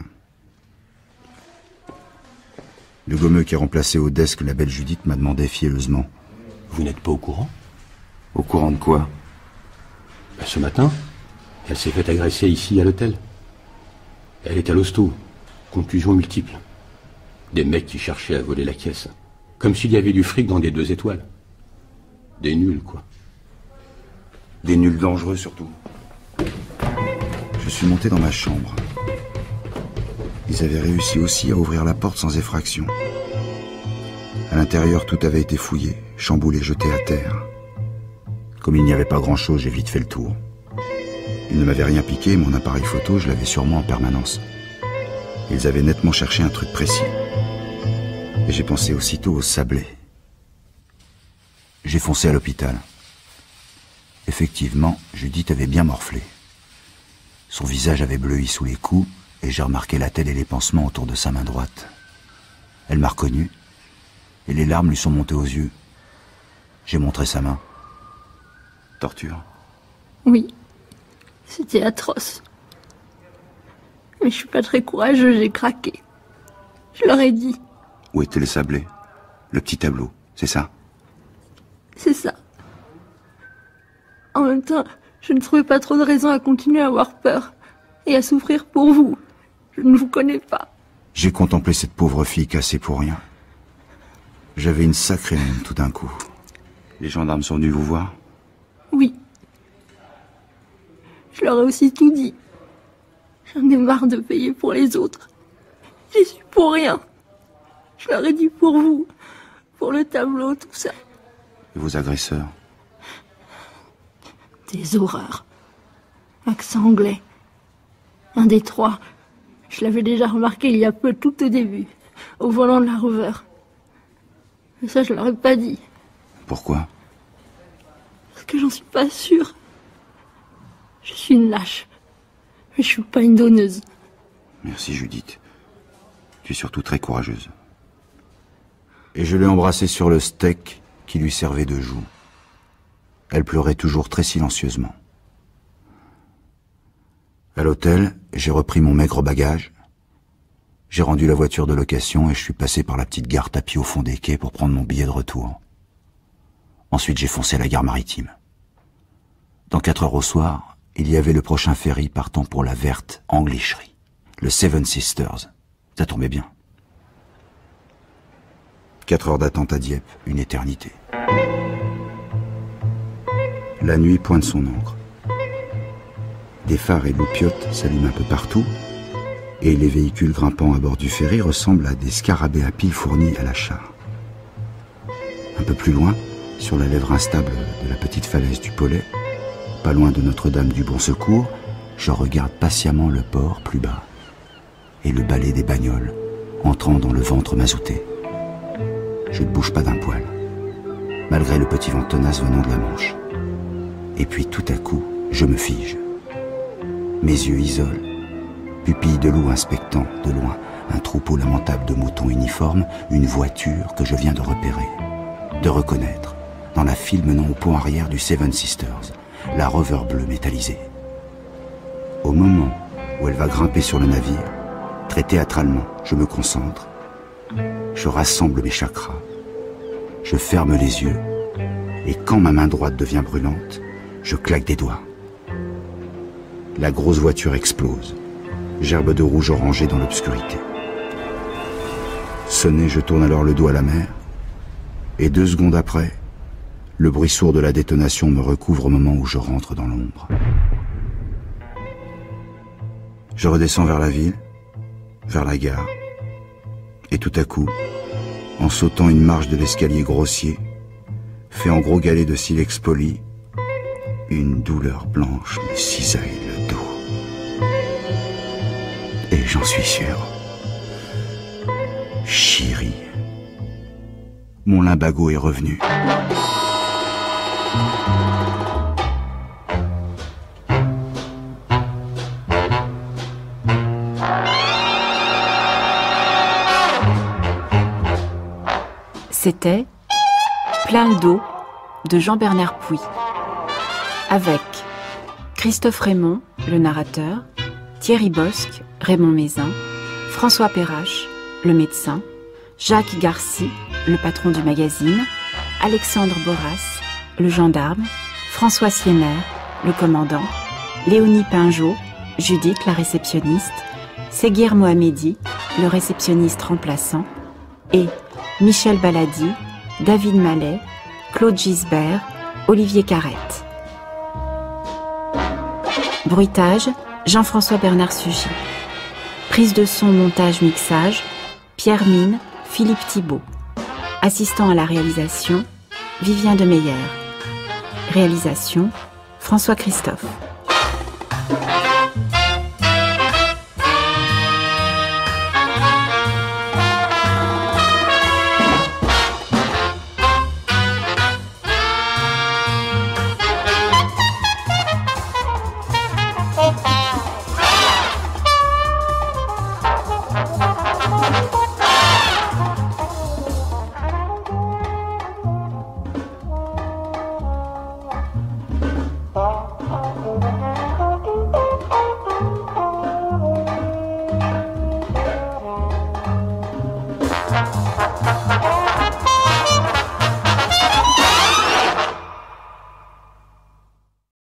Le gommeux qui a remplacé au desk la belle Judith m'a demandé fielleusement. Vous n'êtes pas au courant? Au courant de quoi? Ce matin, elle s'est fait agresser ici à l'hôtel. Elle est à l'hosto. Conclusion multiple. Des mecs qui cherchaient à voler la caisse. Comme s'il y avait du fric dans des 2 étoiles. Des nuls, quoi. Des nuls dangereux, surtout. Je suis monté dans ma chambre. Ils avaient réussi aussi à ouvrir la porte sans effraction. À l'intérieur, tout avait été fouillé, chamboulé, jeté à terre. Comme il n'y avait pas grand-chose, j'ai vite fait le tour. Ils ne m'avaient rien piqué, mon appareil photo, je l'avais sur moi en permanence. Ils avaient nettement cherché un truc précis. Et j'ai pensé aussitôt au sablé. J'ai foncé à l'hôpital. Effectivement, Judith avait bien morflé. Son visage avait bleui sous les coups, et j'ai remarqué la tête et les pansements autour de sa main droite. Elle m'a reconnu, et les larmes lui sont montées aux yeux. J'ai montré sa main. Torture? Oui, c'était atroce. Mais je suis pas très courageux, j'ai craqué. Je leur ai dit. Où était le sablé? Le petit tableau, c'est ça? C'est ça. En même temps, je ne trouvais pas trop de raison à continuer à avoir peur et à souffrir pour vous. Je ne vous connais pas. J'ai contemplé cette pauvre fille cassée pour rien. J'avais une sacrée mine tout d'un coup. Les gendarmes sont venus vous voir? Oui. Je leur ai aussi tout dit. J'en ai marre de payer pour les autres. J'y suis pour rien. Je leur ai dit pour vous, pour le tableau, tout ça. Et vos agresseurs? Des horreurs. Accent anglais. Un des trois. Je l'avais déjà remarqué il y a peu, tout au début, au volant de la Rover. Mais ça, je leur ai pas dit. Pourquoi? Parce que j'en suis pas sûre. Je suis une lâche. Mais je suis pas une donneuse. Merci, Judith. Tu es surtout très courageuse. Et je l'ai embrassée sur le steak qui lui servait de joue. Elle pleurait toujours très silencieusement. À l'hôtel, j'ai repris mon maigre bagage. J'ai rendu la voiture de location et je suis passé par la petite gare tapie au fond des quais pour prendre mon billet de retour. Ensuite, j'ai foncé à la gare maritime. Dans 4 heures au soir, il y avait le prochain ferry partant pour la verte Anglicherie, le Seven Sisters. Ça tombait bien. 4 heures d'attente à Dieppe, une éternité. La nuit pointe son encre. Des phares et loupiotes s'allument un peu partout, et les véhicules grimpant à bord du ferry ressemblent à des scarabées à piles fournis à l'achat. Un peu plus loin, sur la lèvre instable de la petite falaise du Pollet, pas loin de Notre-Dame du Bon Secours, je regarde patiemment le port plus bas, et le balai des bagnoles entrant dans le ventre mazouté. Je ne bouge pas d'un poil, malgré le petit vent tenace venant de la Manche. Et puis tout à coup, je me fige. Mes yeux isolent, pupilles de loup inspectant de loin un troupeau lamentable de moutons uniformes, une voiture que je viens de repérer, de reconnaître, dans la file menant au pont arrière du Seven Sisters, la Rover bleue métallisée. Au moment où elle va grimper sur le navire, très théâtralement, je me concentre, je rassemble mes chakras, je ferme les yeux, et quand ma main droite devient brûlante, je claque des doigts. La grosse voiture explose, gerbe de rouge orangé dans l'obscurité. Sonné, je tourne alors le dos à la mer, et 2 secondes après, le bruit sourd de la détonation me recouvre au moment où je rentre dans l'ombre. Je redescends vers la ville, vers la gare, et tout à coup, en sautant une marche de l'escalier grossier, fait en gros galets de silex poli, une douleur blanche me cisaille le dos. Et j'en suis sûr. Chérie, mon limbago est revenu. C'était Plein le dos de Jean-Bernard Puy, avec Christophe Raymond, le narrateur, Thierry Bosc, Raymond Mézin, François Perrache, le médecin, Jacques Garcy, le patron du magazine, Alexandre Boras, le gendarme, François Sienner, le commandant, Léonie Pinjot, Judith, la réceptionniste, Seguir Mohamedi, le réceptionniste remplaçant, et Michel Baladi, David Mallet, Claude Gisbert, Olivier Carrette. Bruitage, Jean-François Bernard Sugy. Prise de son, montage, mixage, Pierre Mine, Philippe Thibault. Assistant à la réalisation, Vivien Demeyer. Réalisation, François Christophe.